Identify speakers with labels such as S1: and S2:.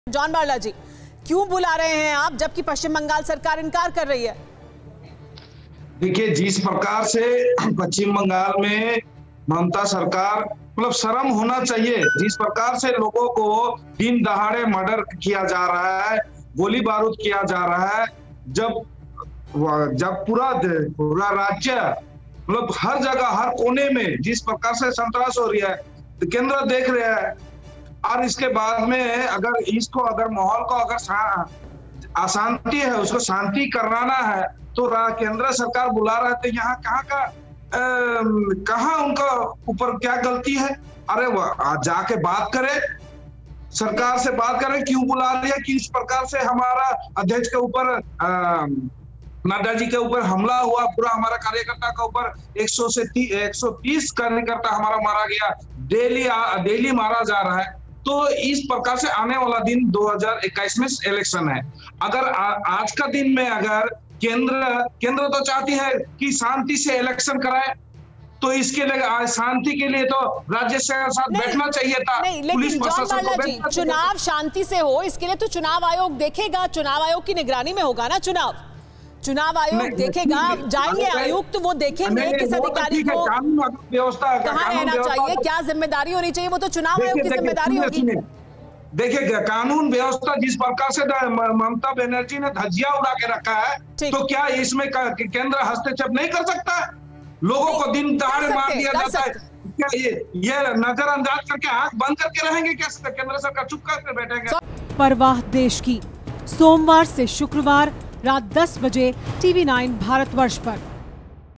S1: John Barla जी, क्यों बुला रहे हैं आप जबकि पश्चिम बंगाल सरकार इनकार कर रही है?
S2: देखिए, जिस प्रकार से पश्चिम बंगाल में ममता सरकार, मतलब शर्म होना चाहिए, जिस प्रकार से लोगों को दिन दहाड़े मर्डर किया जा रहा है, गोली बारूद किया जा रहा है, जब पूरा राज्य, मतलब हर जगह हर कोने में जिस प्रकार से संतरास हो रही है, तो केंद्र देख रहा है। और इसके बाद में अगर माहौल को अशांति है, उसको शांति कराना है, तो केंद्र सरकार बुला रहे थे। यहाँ कहाँ उनका ऊपर क्या गलती है? अरे जाके बात करे, सरकार से बात करें, क्यों बुला लिया, किस प्रकार से हमारा अध्यक्ष के ऊपर, नड्डा जी के ऊपर हमला हुआ, पूरा हमारा कार्यकर्ता के ऊपर 130 कार्यकर्ता हमारा मारा गया, डेली मारा जा रहा है। तो इस प्रकार से आने वाला दिन 2021 में इलेक्शन है। अगर आज का दिन में अगर केंद्र तो चाहती है कि शांति से इलेक्शन कराए, तो इसके लिए शांति के लिए तो राज्य से साथ बैठना चाहिए था।
S1: नहीं, लेकिन जॉन बारला जी, चुनाव शांति से हो इसके लिए तो चुनाव आयोग देखेगा, चुनाव आयोग की निगरानी में होगा ना चुनाव आयोग देखेगा, जाएंगे आयुक्त, वो देखेंगे किस अधिकारी को कहाँ रहना चाहिए, क्या जिम्मेदारी होनी चाहिए, वो तो चुनाव आयोग की जिम्मेदारी होगी।
S2: देखिए, कानून व्यवस्था जिस प्रकार से ममता बनर्जी ने धज्जियां उड़ा के रखा है, तो क्या इसमें केंद्र हस्तक्षेप नहीं कर सकता? लोगों को दिन दहाड़े मार दिया जाता है, क्या ये नजरअंदाज करके आंख बंद करके रहेंगे? क्या केंद्र सरकार चुप करके बैठेंगे?
S3: परवाह देश की, सोमवार से शुक्रवार रात 10 बजे TV9 भारतवर्ष पर।